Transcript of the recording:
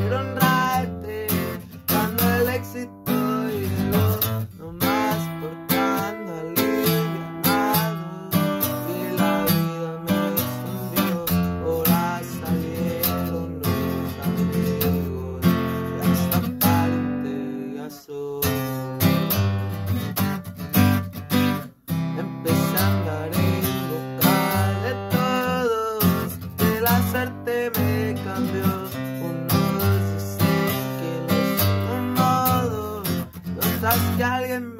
quiero honrarte cuando el éxito llegó, nomás portando alivianado, y la vida me hundió. Ahora salieron los amigos, y hasta parte ya soy. Empecé a andar en busca de todos, que la suerte me cambió. Unos dicen que no es un modo, otras que alguien me